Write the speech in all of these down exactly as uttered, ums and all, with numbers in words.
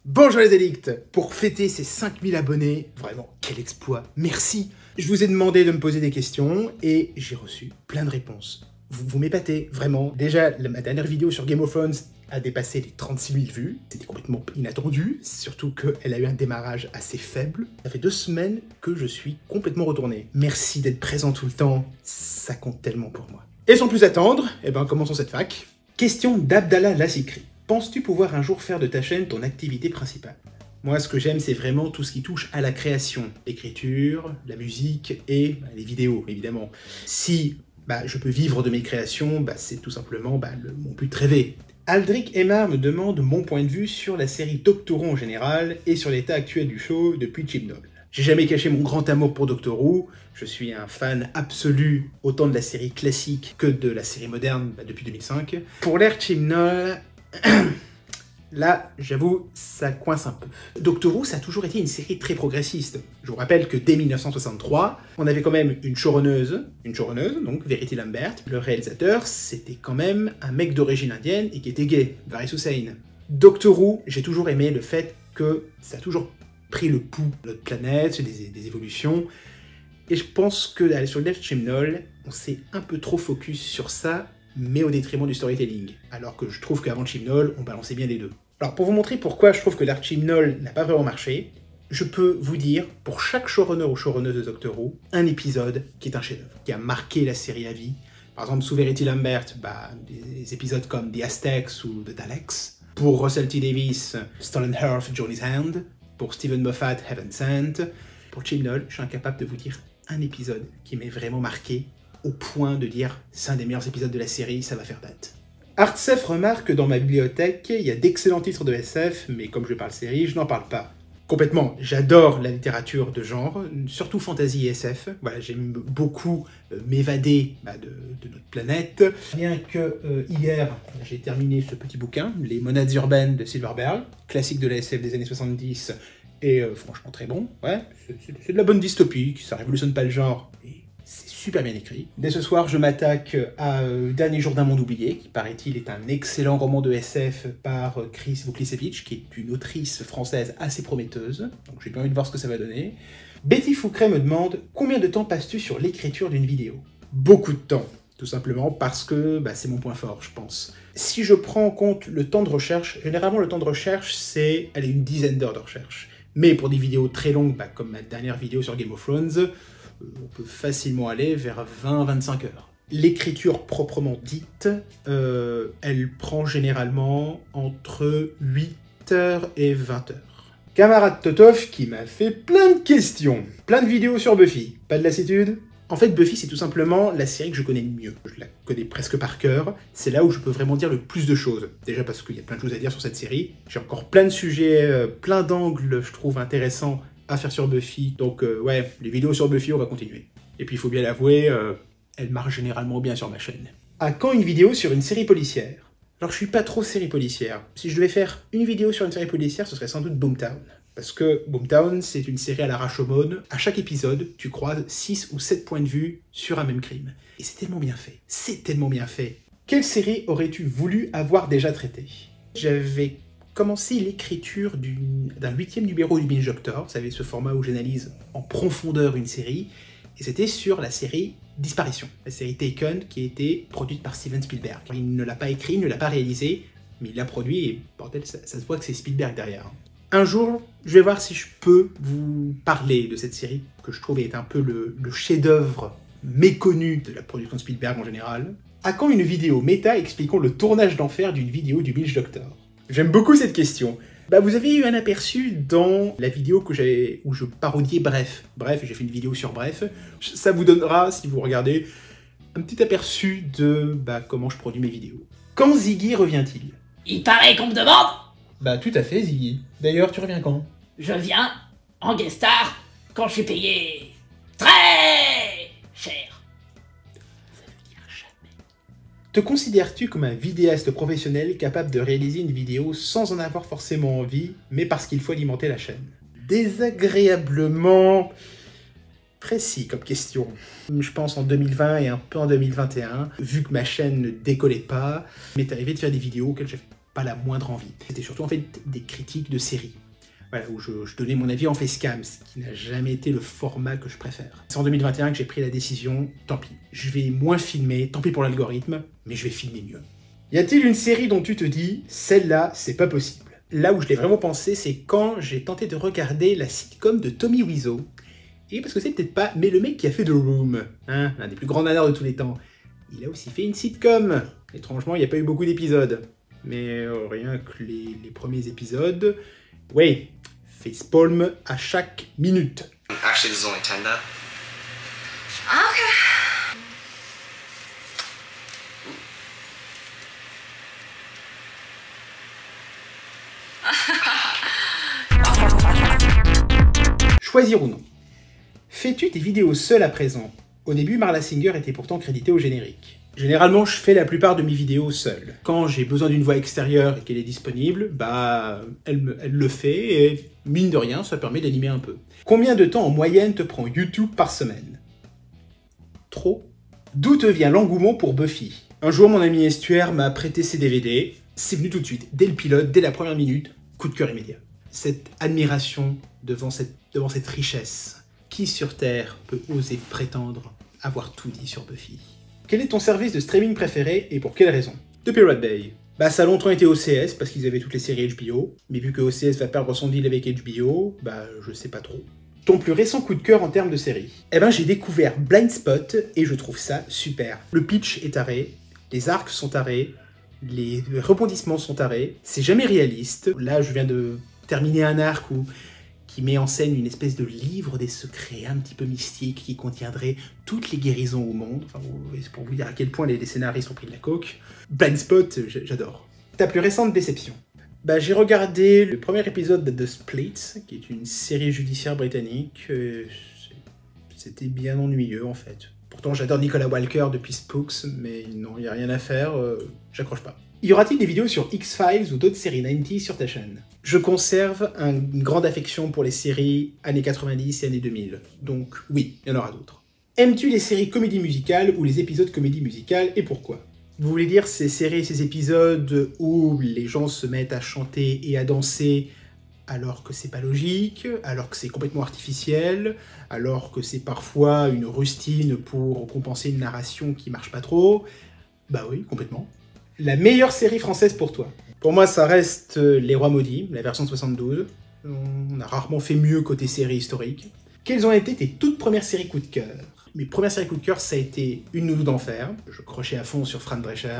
Bonjour les addicts! Pour fêter ces cinq mille abonnés, vraiment, quel exploit, merci! Je vous ai demandé de me poser des questions et j'ai reçu plein de réponses. Vous, vous m'épatez, vraiment. Déjà, la, ma dernière vidéo sur Game of Thrones a dépassé les trente-six mille vues. C'était complètement inattendu, surtout qu'elle a eu un démarrage assez faible. Ça fait deux semaines que je suis complètement retourné. Merci d'être présent tout le temps, ça compte tellement pour moi. Et sans plus attendre, eh ben, commençons cette fac. Question d'Abdallah Lassikri. Penses-tu pouvoir un jour faire de ta chaîne ton activité principale? Moi, ce que j'aime, c'est vraiment tout ce qui touche à la création, l'écriture, la musique et bah, les vidéos, évidemment. Si bah, je peux vivre de mes créations, bah, c'est tout simplement bah, le, mon but rêvé. Aldric Aymar me demande mon point de vue sur la série Doctor Who en général et sur l'état actuel du show depuis Chibnall. J'ai jamais caché mon grand amour pour Doctor Who, je suis un fan absolu autant de la série classique que de la série moderne bah, depuis deux mille cinq. Pour l'ère Chibnall, là, j'avoue, ça coince un peu. Doctor Who, ça a toujours été une série très progressiste. Je vous rappelle que dès mille neuf cent soixante-trois, on avait quand même une showrunneuse, une showrunneuse, donc Verity Lambert. Le réalisateur, c'était quand même un mec d'origine indienne et qui était gay, Varis Hussain. Doctor Who, j'ai toujours aimé le fait que ça a toujours pris le pouls de notre planète, des, des évolutions. Et je pense que sur l'ère Chibnall, on s'est un peu trop focus sur ça, mais au détriment du storytelling. Alors que je trouve qu'avant Chibnall, on balançait bien les deux. Alors pour vous montrer pourquoi je trouve que l'ère Chibnall n'a pas vraiment marché, je peux vous dire, pour chaque showrunner ou showrunneuse de Doctor Who, un épisode qui est un chef-d'œuvre, qui a marqué la série à vie. Par exemple, sous Verity Lambert, bah, des épisodes comme The Aztecs ou The Daleks. Pour Russell T Davies, Stolen Earth, Journey's Hand. Pour Stephen Moffat, Heaven Sent. Pour Chibnall, je suis incapable de vous dire un épisode qui m'ait vraiment marqué, au point de dire c'est un des meilleurs épisodes de la série, ça va faire date. Artsef remarque que dans ma bibliothèque, il y a d'excellents titres de S F, mais comme je parle série, je n'en parle pas. Complètement, j'adore la littérature de genre, surtout fantasy et S F. Voilà, j'aime beaucoup euh, m'évader bah, de, de notre planète. Bien que euh, hier, j'ai terminé ce petit bouquin, Les Monades urbaines de Silver Beryl, classique de la S F des années soixante-dix, et euh, franchement très bon. Ouais, c'est de la bonne dystopie, ça révolutionne pas le genre. Et c'est super bien écrit. Dès ce soir, je m'attaque à euh, Dernier jour d'un monde oublié, qui paraît-il est un excellent roman de S F par euh, Chris Vuklisevich, qui est une autrice française assez prometteuse. Donc j'ai bien envie de voir ce que ça va donner. Betty Foucret me demande « Combien de temps passes-tu sur l'écriture d'une vidéo ?» Beaucoup de temps, tout simplement parce que bah, c'est mon point fort, je pense. Si je prends en compte le temps de recherche, généralement le temps de recherche, c'est allez, une dizaine d'heures de recherche. Mais pour des vidéos très longues, bah, comme ma dernière vidéo sur Game of Thrones, on peut facilement aller vers vingt à vingt-cinq heures. L'écriture proprement dite, euh, elle prend généralement entre huit heures et vingt heures. Camarade Totov qui m'a fait plein de questions, plein de vidéos sur Buffy, pas de lassitude? En fait, Buffy, c'est tout simplement la série que je connais le mieux. Je la connais presque par cœur, c'est là où je peux vraiment dire le plus de choses. Déjà parce qu'il y a plein de choses à dire sur cette série, j'ai encore plein de sujets, euh, plein d'angles, je trouve, intéressants à faire sur Buffy, donc euh, ouais, les vidéos sur Buffy, on va continuer. Et puis il faut bien l'avouer, euh, elle marche généralement bien sur ma chaîne. À quand une vidéo sur une série policière? Alors je suis pas trop série policière. Si je devais faire une vidéo sur une série policière, ce serait sans doute Boomtown. Parce que Boomtown, c'est une série à la Rashomon. À chaque épisode, tu croises six ou sept points de vue sur un même crime. Et c'est tellement bien fait. C'est tellement bien fait. Quelle série aurais-tu voulu avoir déjà traité? J'avais commencé l'écriture d'un huitième numéro du Binge Doctor, vous savez, ce format où j'analyse en profondeur une série, et c'était sur la série Disparition, la série Taken qui a été produite par Steven Spielberg. Il ne l'a pas écrit, il ne l'a pas réalisé, mais il l'a produit et bordel, ça, ça se voit que c'est Spielberg derrière. Un jour, je vais voir si je peux vous parler de cette série, que je trouve est un peu le, le chef-d'œuvre méconnu de la production de Spielberg en général. À quand une vidéo méta expliquant le tournage d'enfer d'une vidéo du Binge Doctor? J'aime beaucoup cette question. Bah, vous avez eu un aperçu dans la vidéo que j'ai où je parodiais Bref. Bref, j'ai fait une vidéo sur Bref. Ça vous donnera, si vous regardez, un petit aperçu de bah, comment je produis mes vidéos. Quand Ziggy revient-il? Il paraît qu'on me demande. Bah tout à fait, Ziggy. D'ailleurs, tu reviens quand? Je viens en guest star quand je suis payé très cher. Te considères-tu comme un vidéaste professionnel capable de réaliser une vidéo sans en avoir forcément envie, mais parce qu'il faut alimenter la chaîne? Désagréablement précis comme question. Je pense en deux mille vingt et un peu en deux mille vingt et un, vu que ma chaîne ne décollait pas, il m'est arrivé de faire des vidéos auxquelles j'ai pas la moindre envie. C'était surtout en fait des critiques de séries. Voilà, où je, je donnais mon avis en facecam, ce qui n'a jamais été le format que je préfère. C'est en deux mille vingt et un que j'ai pris la décision, tant pis, je vais moins filmer, tant pis pour l'algorithme, mais je vais filmer mieux. Y a-t-il une série dont tu te dis, celle-là, c'est pas possible? Là où je l'ai vraiment pensé, c'est quand j'ai tenté de regarder la sitcom de Tommy Wiseau. Et parce que c'est peut-être pas, mais le mec qui a fait The Room, hein, l'un des plus grands nanars de tous les temps, il a aussi fait une sitcom. Étrangement, il n'y a pas eu beaucoup d'épisodes. Mais euh, rien que les, les premiers épisodes, ouais, facepalm à chaque minute. Actually, this is only ten now. Okay. Choisir ou non. Fais-tu tes vidéos seul à présent? Au début, Marla Singer était pourtant créditée au générique. Généralement, je fais la plupart de mes vidéos seul. Quand j'ai besoin d'une voix extérieure et qu'elle est disponible, bah, elle, me, elle le fait et mine de rien, ça permet d'animer un peu. Combien de temps en moyenne te prend YouTube par semaine? Trop. D'où te vient l'engouement pour Buffy? Un jour, mon ami Estuaire m'a prêté ses D V D. C'est venu tout de suite, dès le pilote, dès la première minute, coup de cœur immédiat. Cette admiration devant cette, devant cette richesse. Qui sur Terre peut oser prétendre avoir tout dit sur Buffy? Quel est ton service de streaming préféré et pour quelle raison? De Pirate Bay. Bah ça a longtemps été O C S parce qu'ils avaient toutes les séries H B O, mais vu que O C S va perdre son deal avec H B O, bah je sais pas trop. Ton plus récent coup de cœur en termes de série? Eh ben j'ai découvert Blind Spot et je trouve ça super. Le pitch est taré, les arcs sont tarés, les rebondissements sont tarés, c'est jamais réaliste. Là je viens de terminer un arc où qui met en scène une espèce de livre des secrets un petit peu mystique qui contiendrait toutes les guérisons au monde. Enfin, c'est pour vous dire à quel point les, les scénaristes ont pris de la coke. Blind Spot, j'adore. Ta plus récente déception? Bah, j'ai regardé le premier épisode de The Split, qui est une série judiciaire britannique. C'était bien ennuyeux, en fait. Pourtant, j'adore Nicolas Walker depuis Spooks, mais non, il n'y a rien à faire, euh, j'accroche pas. Y aura-t-il des vidéos sur X-Files ou d'autres séries quatre-vingt-dix sur ta chaîne? Je conserve un, une grande affection pour les séries années quatre-vingt-dix et années deux mille, donc oui, il y en aura d'autres. Aimes-tu les séries comédie musicale ou les épisodes comédie musicale et pourquoi? Vous voulez dire ces séries et ces épisodes où les gens se mettent à chanter et à danser alors que c'est pas logique, alors que c'est complètement artificiel, alors que c'est parfois une rustine pour compenser une narration qui marche pas trop? Bah oui, complètement. La meilleure série française pour toi? Pour moi, ça reste Les Rois Maudits, la version soixante-douze. On a rarement fait mieux côté série historique. Quelles ont été tes toutes premières séries coup de cœur? Mes premières séries coup de cœur, ça a été Une nounou d'enfer. Je crochais à fond sur Fran Drescher.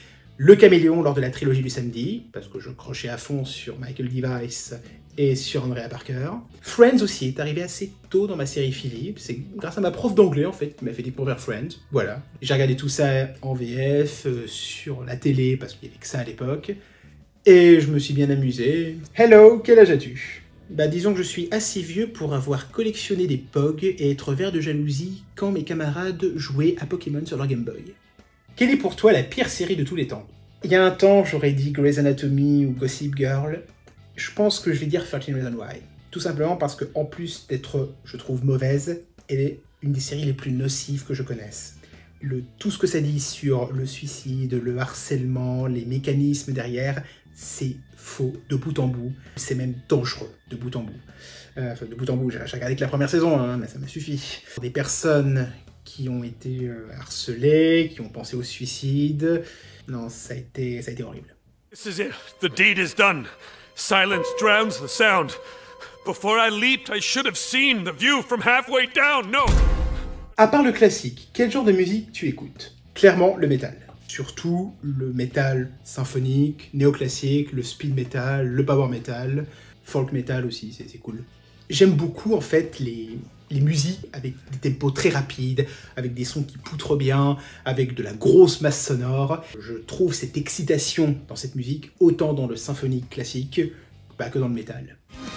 Le Caméléon lors de la trilogie du samedi, parce que je crochais à fond sur Michael Device et sur Andrea Parker. Friends aussi est arrivé assez tôt dans ma série Philippe. C'est grâce à ma prof d'anglais, en fait, qui m'a fait découvrir Friends. Voilà. J'ai regardé tout ça en V F, euh, sur la télé, parce qu'il n'y avait que ça à l'époque. Et je me suis bien amusé. Hello, quel âge as-tu? Bah disons que je suis assez vieux pour avoir collectionné des P O G et être vert de jalousie quand mes camarades jouaient à Pokémon sur leur Game Boy. Quelle est pour toi la pire série de tous les temps? Il y a un temps, j'aurais dit Grey's Anatomy ou Gossip Girl. Je pense que je vais dire thirteen Reasons Why. Tout simplement parce que, en plus d'être, je trouve, mauvaise, elle est une des séries les plus nocives que je connaisse. Le, tout ce que ça dit sur le suicide, le harcèlement, les mécanismes derrière, c'est faux de bout en bout. C'est même dangereux de bout en bout. Euh, enfin, de bout en bout, j'ai regardé que la première saison, hein, mais ça m'a suffi. Des personnes qui ont été euh, harcelées, qui ont pensé au suicide, non, ça a été, ça a été horrible. This is it. The deed is done. Silence drowns the sound. Before I leaped, I should have seen the view from halfway down. No. À part le classique, quel genre de musique tu écoutes? Clairement, le métal. Surtout le métal symphonique, néoclassique, le speed metal, le power metal, folk metal aussi, c'est cool. J'aime beaucoup en fait les, les musiques avec des tempos très rapides, avec des sons qui poutrent bien, avec de la grosse masse sonore. Je trouve cette excitation dans cette musique autant dans le symphonique classique bah, que dans le métal.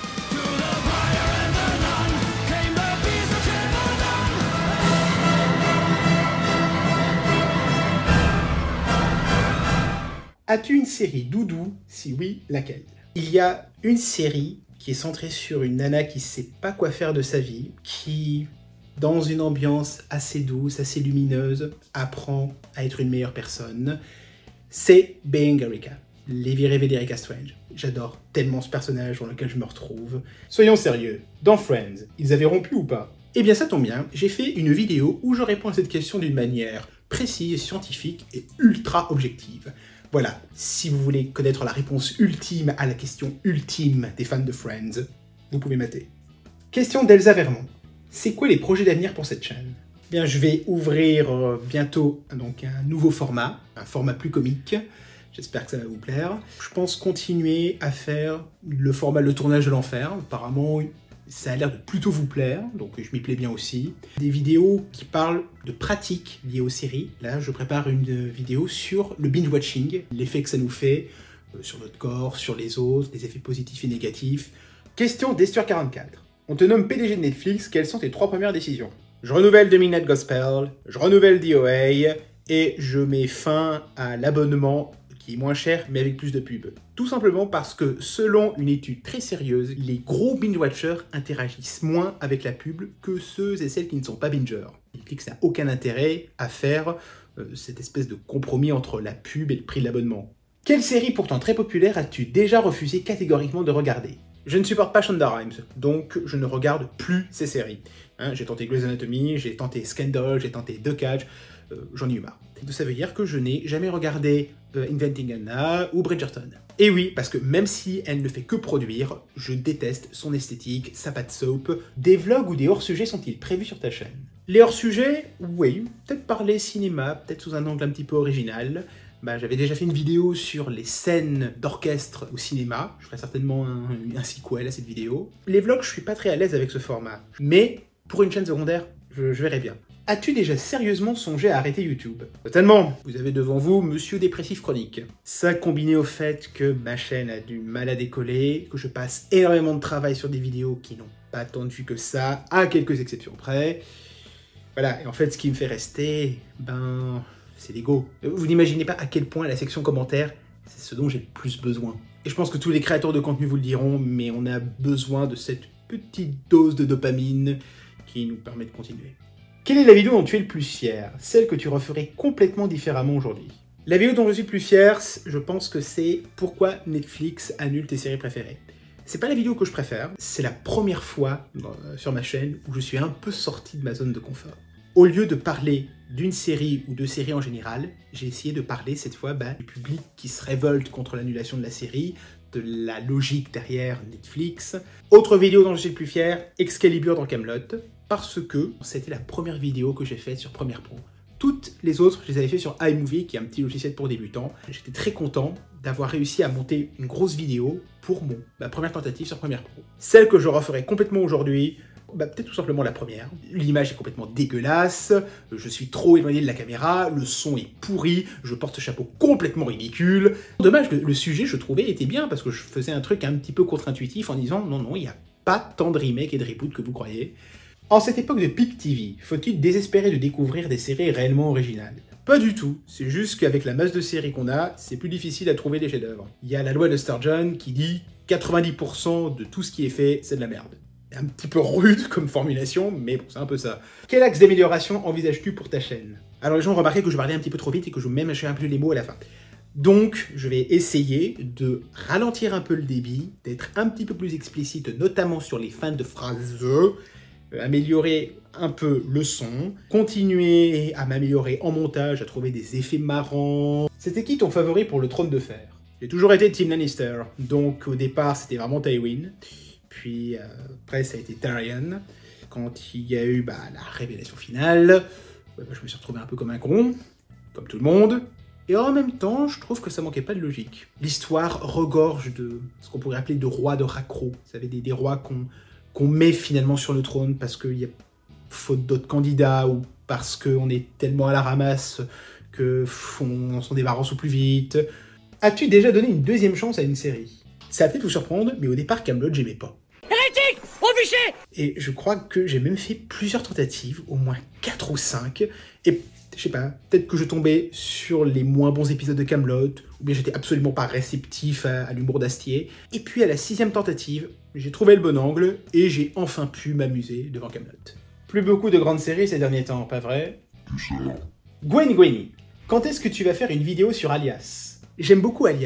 As-tu une série doudou? Si oui, laquelle? Il y a une série qui est centrée sur une nana qui sait pas quoi faire de sa vie, qui, dans une ambiance assez douce, assez lumineuse, apprend à être une meilleure personne. C'est Being Erica. Levi Revederika Strange. J'adore tellement ce personnage dans lequel je me retrouve. Soyons sérieux, dans Friends, ils avaient rompu ou pas? Eh bien ça tombe bien, j'ai fait une vidéo où je réponds à cette question d'une manière précise, scientifique et ultra objective. Voilà, si vous voulez connaître la réponse ultime à la question ultime des fans de Friends, vous pouvez mater. Question d'Elsa Vermont. C'est quoi les projets d'avenir pour cette chaîne? Bien, je vais ouvrir euh, bientôt donc, un nouveau format, un format plus comique. J'espère que ça va vous plaire. Je pense continuer à faire le format Le Tournage de l'Enfer. Apparemment, ça a l'air de plutôt vous plaire, donc je m'y plais bien aussi. Des vidéos qui parlent de pratiques liées aux séries. Là, je prépare une vidéo sur le binge-watching, l'effet que ça nous fait euh, sur notre corps, sur les autres, les effets positifs et négatifs. Question d'Estur quarante-quatre. On te nomme P D G de Netflix, quelles sont tes trois premières décisions? Je renouvelle The Midnight Gospel, je renouvelle D O A et je mets fin à l'abonnement qui est moins cher mais avec plus de pubs. Tout simplement parce que selon une étude très sérieuse, les gros binge-watchers interagissent moins avec la pub que ceux et celles qui ne sont pas bingers. Netflix n'a aucun intérêt à faire euh, cette espèce de compromis entre la pub et le prix de l'abonnement. Quelle série pourtant très populaire as-tu déjà refusé catégoriquement de regarder? Je ne supporte pas Shonda Rhimes, donc je ne regarde plus ces séries. Hein, j'ai tenté Grey's Anatomy, j'ai tenté Scandal, j'ai tenté The Catch, euh, j'en ai eu marre. Ça veut dire que je n'ai jamais regardé euh, Inventing Anna ou Bridgerton. Et oui, parce que même si elle ne fait que produire, je déteste son esthétique, sa patte soap. Des vlogs ou des hors-sujets sont-ils prévus sur ta chaîne? Les hors-sujets, oui, peut-être parler cinéma, peut-être sous un angle un petit peu original. Bah, j'avais déjà fait une vidéo sur les scènes d'orchestre au cinéma, je ferai certainement un, un sequel à cette vidéo. Les vlogs, je suis pas très à l'aise avec ce format, mais pour une chaîne secondaire, je, je verrai bien. As-tu déjà sérieusement songé à arrêter YouTube? Totalement. Vous avez devant vous Monsieur Dépressif Chronique. Ça combiné au fait que ma chaîne a du mal à décoller, que je passe énormément de travail sur des vidéos qui n'ont pas tant de vues que ça, à quelques exceptions près. Voilà, et en fait, ce qui me fait rester, ben... c'est l'ego. Vous n'imaginez pas à quel point la section commentaires, c'est ce dont j'ai le plus besoin. Et je pense que tous les créateurs de contenu vous le diront, mais on a besoin de cette petite dose de dopamine qui nous permet de continuer. Quelle est la vidéo dont tu es le plus fier? Celle que tu referais complètement différemment aujourd'hui? La vidéo dont je suis le plus fier, je pense que c'est « Pourquoi Netflix annule tes séries préférées ?» C'est pas la vidéo que je préfère, c'est la première fois euh, sur ma chaîne où je suis un peu sorti de ma zone de confort. Au lieu de parler d'une série ou de séries en général, j'ai essayé de parler cette fois bah, du public qui se révolte contre l'annulation de la série, de la logique derrière Netflix. Autre vidéo dont je suis le plus fier, Excalibur dans Kaamelott, parce que c'était la première vidéo que j'ai faite sur Premiere Pro. Toutes les autres, je les avais fait sur iMovie, qui est un petit logiciel pour débutants. J'étais très content d'avoir réussi à monter une grosse vidéo pour mon, ma première tentative sur Premiere Pro. Celle que je referai complètement aujourd'hui, bah, peut-être tout simplement la première. L'image est complètement dégueulasse, je suis trop éloigné de la caméra, le son est pourri, je porte ce chapeau complètement ridicule. Dommage, le, le sujet, je trouvais, était bien, parce que je faisais un truc un petit peu contre-intuitif en disant non, non, il n'y a pas tant de remakes et de reboots que vous croyez. En cette époque de Peak T V, faut-il désespérer de découvrir des séries réellement originales? Pas du tout, c'est juste qu'avec la masse de séries qu'on a, c'est plus difficile à trouver des chefs-d'œuvre. Il y a la loi de Sturgeon qui dit quatre-vingt-dix pour cent de tout ce qui est fait, c'est de la merde. Un petit peu rude comme formulation, mais bon, c'est un peu ça. Quel axe d'amélioration envisages-tu pour ta chaîne? Alors les gens ont remarqué que je parlais un petit peu trop vite et que je m'émâchais un peu les mots à la fin. Donc, je vais essayer de ralentir un peu le débit, d'être un petit peu plus explicite, notamment sur les fins de phrases, euh, améliorer un peu le son, continuer à m'améliorer en montage, à trouver des effets marrants. C'était qui ton favori pour le Trône de Fer? J'ai toujours été Team Lannister, donc au départ c'était vraiment Tywin. Puis euh, après ça a été Tyrion. Quand il y a eu bah, la révélation finale, ouais, bah, je me suis retrouvé un peu comme un con, comme tout le monde. Et en même temps, je trouve que ça manquait pas de logique. L'histoire regorge de ce qu'on pourrait appeler de rois de raccro. Vous savez, des, des rois qu'on qu'on met finalement sur le trône parce qu'il y a faute d'autres candidats ou parce qu'on est tellement à la ramasse que on s'en débarrasse au plus vite. As-tu déjà donné une deuxième chance à une série? Ça va peut-être vous surprendre, mais au départ, Kaamelott, j'aimais pas. Hérétique! Au bûcher! Et je crois que j'ai même fait plusieurs tentatives, au moins quatre ou cinq, et je sais pas, peut-être que je tombais sur les moins bons épisodes de Kaamelott, ou bien j'étais absolument pas réceptif à, à l'humour d'Astier. Et puis à la sixième tentative, j'ai trouvé le bon angle, et j'ai enfin pu m'amuser devant Kaamelott. Plus beaucoup de grandes séries ces derniers temps, pas vrai? Gwen Gwenny, quand est-ce que tu vas faire une vidéo sur Alias? J'aime beaucoup Alias,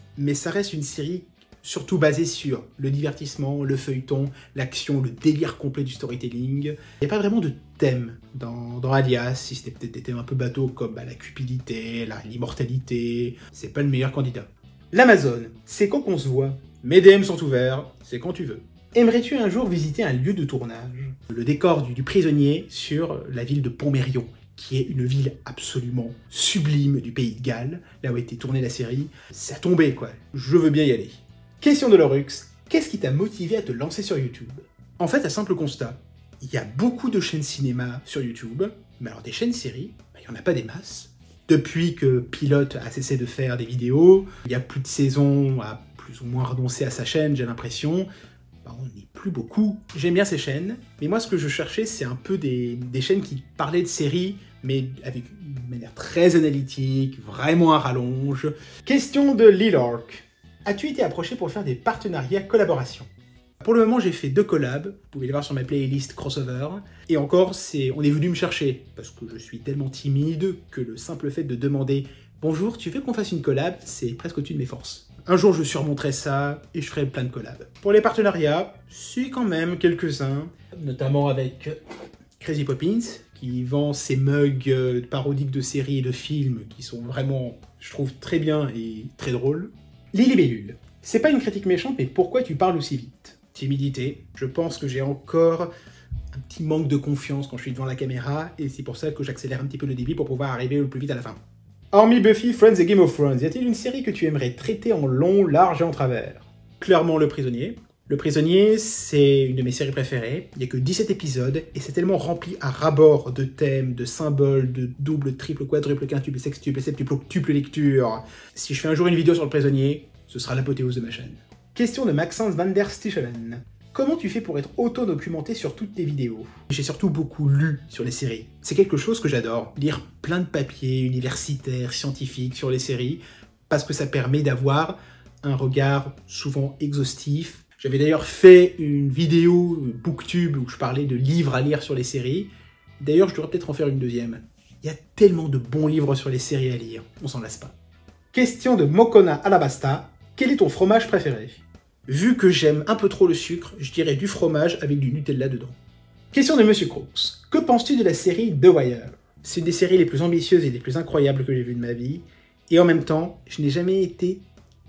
mais ça reste une série surtout basée sur le divertissement, le feuilleton, l'action, le délire complet du storytelling. Il n'y a pas vraiment de thème dans, dans Alias, si c'était peut-être des thèmes un peu bateaux comme bah, la cupidité, l'immortalité. C'est pas le meilleur candidat. L'Amazon, c'est quand qu'on se voit. Mes D M sont ouverts, c'est quand tu veux. Aimerais-tu un jour visiter un lieu de tournage? Le décor du, du prisonnier sur la ville de Pont-Mérion, qui est une ville absolument sublime du pays de Galles, là où a été tournée la série. Ça a tombé, quoi. Je veux bien y aller. Question de Lorux, qu'est-ce qui t'a motivé à te lancer sur YouTube? En fait, à simple constat, il y a beaucoup de chaînes cinéma sur YouTube, mais alors des chaînes séries, bah, il n'y en a pas des masses. Depuis que Pilote a cessé de faire des vidéos, il y a plus de saisons, a plus ou moins renoncé à sa chaîne, j'ai l'impression. Bah, on n'est plus beaucoup. J'aime bien ces chaînes, mais moi ce que je cherchais, c'est un peu des, des chaînes qui parlaient de séries, mais avec une manière très analytique, vraiment à rallonge. Question de Lilork. As-tu été approché pour faire des partenariats collaborations? Pour le moment, j'ai fait deux collabs, vous pouvez les voir sur ma playlist crossover, et encore, c'est, on est venu me chercher, parce que je suis tellement timide que le simple fait de demander « Bonjour, tu veux qu'on fasse une collab ?» c'est presque au-dessus de mes forces. Un jour, je surmonterai ça, et je ferai plein de collabs. Pour les partenariats, si quand même quelques-uns, notamment avec Crazy Poppins, qui vend ses mugs parodiques de séries et de films, qui sont vraiment, je trouve, très bien et très drôles. Lily Bellule. C'est pas une critique méchante, mais pourquoi tu parles aussi vite? Timidité. Je pense que j'ai encore un petit manque de confiance quand je suis devant la caméra, et c'est pour ça que j'accélère un petit peu le débit pour pouvoir arriver le plus vite à la fin. Hormis Buffy, Friends et Game of Thrones, y a-t-il une série que tu aimerais traiter en long, large et en travers? Clairement Le Prisonnier. Le Prisonnier, c'est une de mes séries préférées. Il n'y a que dix-sept épisodes, et c'est tellement rempli à ras-bord de thèmes, de symboles, de double, triple, quadruple, quintuple, sextuple, septuple, octuple lecture. Si je fais un jour une vidéo sur Le Prisonnier, ce sera l'apothéose de ma chaîne. Question de Maxence van der Stichelen. Comment tu fais pour être auto-documenté sur toutes tes vidéos? J'ai surtout beaucoup lu sur les séries. C'est quelque chose que j'adore. Lire plein de papiers universitaires, scientifiques sur les séries, parce que ça permet d'avoir un regard souvent exhaustif. J'avais d'ailleurs fait une vidéo Booktube où je parlais de livres à lire sur les séries. D'ailleurs, je devrais peut-être en faire une deuxième. Il y a tellement de bons livres sur les séries à lire, on s'en lasse pas. Question de Mokona Alabasta. Quel est ton fromage préféré? Vu que j'aime un peu trop le sucre, je dirais du fromage avec du Nutella dedans. Question de Monsieur Crooks. Que penses-tu de la série The Wire? C'est une des séries les plus ambitieuses et les plus incroyables que j'ai vues de ma vie. Et en même temps, je n'ai jamais été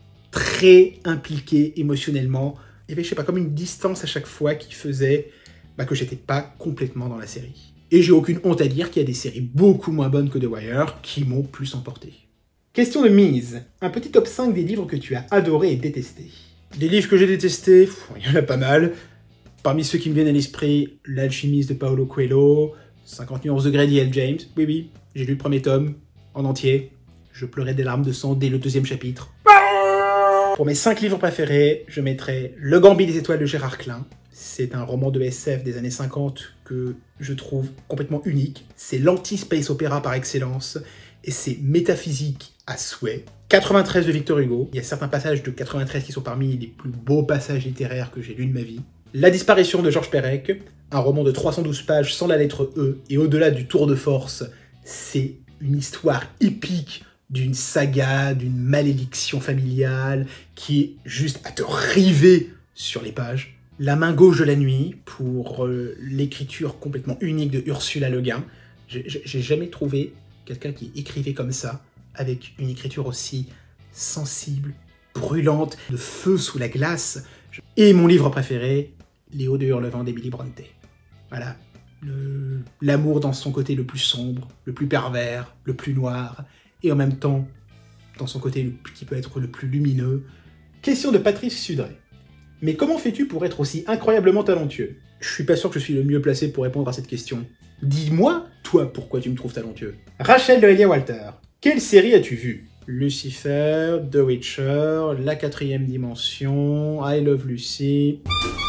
très impliqué émotionnellement. Il y avait, je sais pas, comme une distance à chaque fois qui faisait bah, que j'étais pas complètement dans la série. Et j'ai aucune honte à dire qu'il y a des séries beaucoup moins bonnes que The Wire qui m'ont plus emporté. Question de Mise. Un petit top cinq des livres que tu as adoré et détesté. Des livres que j'ai détestés, il y en a pas mal. Parmi ceux qui me viennent à l'esprit, L'Alchimiste de Paulo Coelho, cinquante nuances de Grey d'E L. James. Oui, oui, j'ai lu le premier tome, en entier. Je pleurais des larmes de sang dès le deuxième chapitre. Pour mes cinq livres préférés, je mettrai Le Gambit des étoiles de Gérard Klein. C'est un roman de S F des années cinquante que je trouve complètement unique. C'est l'anti-space opéra par excellence, et c'est métaphysique à souhait. quatre-vingt-treize de Victor Hugo. Il y a certains passages de quatre-vingt-treize qui sont parmi les plus beaux passages littéraires que j'ai lus de ma vie. La disparition de Georges Perec, un roman de trois cent douze pages sans la lettre E, et au-delà du tour de force, c'est une histoire épique d'une saga, d'une malédiction familiale, qui est juste à te river sur les pages. La main gauche de la nuit, pour euh, l'écriture complètement unique de Ursula Le Guin. J'ai jamais trouvé quelqu'un qui écrivait comme ça, avec une écriture aussi sensible, brûlante, de feu sous la glace. Et mon livre préféré, Léo de Hurlevent d'Emily Brontë. Voilà, l'amour dans son côté le plus sombre, le plus pervers, le plus noir, et en même temps, dans son côté le, qui peut être le plus lumineux. Question de Patrice Sudray. Mais comment fais-tu pour être aussi incroyablement talentueux? Je suis pas sûr que je suis le mieux placé pour répondre à cette question. Dis-moi, toi, pourquoi tu me trouves talentueux? Rachel de Elia Walter. Quelle série as-tu vue? Lucifer, The Witcher, La Quatrième Dimension, I Love Lucy...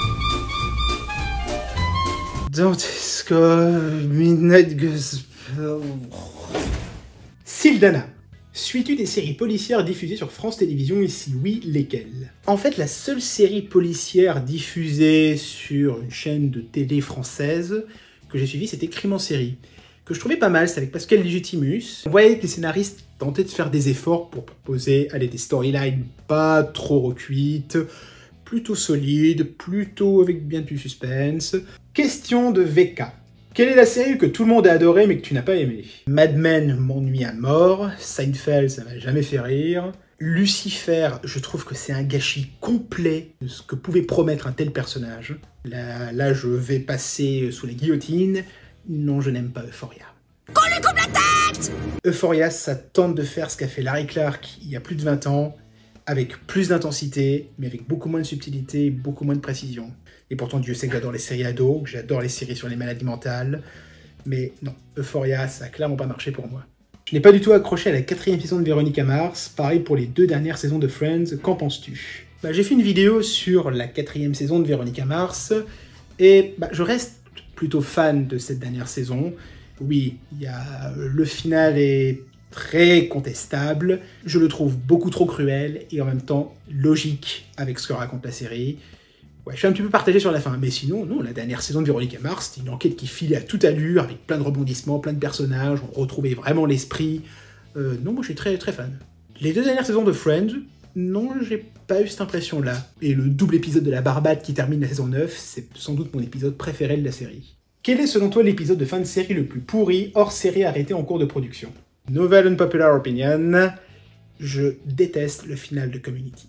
Don't Score, Midnight Gospel... Sildana. Suis-tu des séries policières diffusées sur France Télévisions et si oui, lesquelles? En fait, la seule série policière diffusée sur une chaîne de télé française que j'ai suivie, c'était Crime en série. que je trouvais pas mal, c'est avec Pascal Légitimus. On voyait que les scénaristes tentaient de faire des efforts pour proposer allez, des storylines pas trop recuites, plutôt solides, plutôt avec bien du suspense. Question de V K. Quelle est la série que tout le monde a adoré mais que tu n'as pas aimé? Mad Men m'ennuie à mort, Seinfeld ça m'a jamais fait rire, Lucifer, je trouve que c'est un gâchis complet de ce que pouvait promettre un tel personnage. Là, là je vais passer sous la guillotine, non je n'aime pas Euphoria. Qu'on lui coupe la tête! Euphoria ça tente de faire ce qu'a fait Larry Clark il y a plus de vingt ans, avec plus d'intensité, mais avec beaucoup moins de subtilité, beaucoup moins de précision. Et pourtant, Dieu sait que j'adore les séries ados, que j'adore les séries sur les maladies mentales. Mais non, Euphoria, ça a clairement pas marché pour moi. Je n'ai pas du tout accroché à la quatrième saison de Véronica Mars, pareil pour les deux dernières saisons de Friends, qu'en penses-tu? Bah, j'ai fait une vidéo sur la quatrième saison de Véronica Mars, et bah, je reste plutôt fan de cette dernière saison. Oui, y a... le final est très contestable, je le trouve beaucoup trop cruel, et en même temps logique avec ce que raconte la série. Ouais, je suis un petit peu partagé sur la fin, mais sinon, non, la dernière saison de Véronica Mars, c'était une enquête qui filait à toute allure, avec plein de rebondissements, plein de personnages, on retrouvait vraiment l'esprit. Euh, non, moi je suis très très fan. Les deux dernières saisons de Friends, non, j'ai pas eu cette impression-là. Et le double épisode de la Barbade qui termine la saison neuf, c'est sans doute mon épisode préféré de la série. Quel est selon toi l'épisode de fin de série le plus pourri, hors série arrêté en cours de production? Nouvelle unpopular opinion, je déteste le final de Community.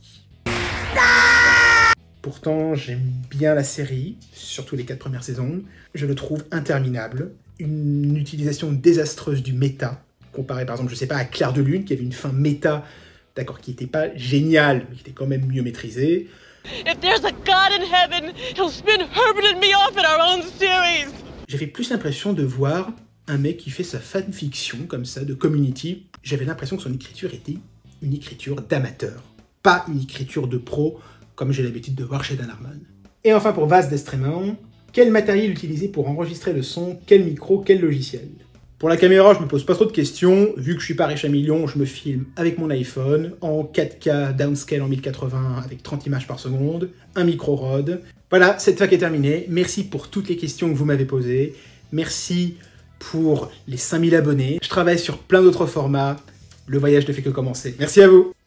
Pourtant, j'aime bien la série, surtout les quatre premières saisons. Je le trouve interminable. Une utilisation désastreuse du méta, comparé par exemple, je sais pas, à Clair de Lune, qui avait une fin méta, d'accord, qui était pas géniale, mais qui était quand même mieux maîtrisée. If there's a God in heaven, he'll spin Herbert and me off in our own series. J'avais plus l'impression de voir un mec qui fait sa fanfiction, comme ça, de Community. J'avais l'impression que son écriture était une écriture d'amateur, pas une écriture de pro, comme j'ai l'habitude de voir chez Dan Harmon. Et enfin pour Vas d'Estremont, quel matériel utiliser pour enregistrer le son, quel micro, quel logiciel? Pour la caméra, je me pose pas trop de questions, vu que je suis pas riche à millions, je me filme avec mon iPhone, en quatre K downscale en mille quatre-vingts avec trente images par seconde, un micro Rode. Voilà, cette fac est terminée, merci pour toutes les questions que vous m'avez posées, merci pour les cinq mille abonnés, je travaille sur plein d'autres formats, le voyage ne fait que commencer. Merci à vous!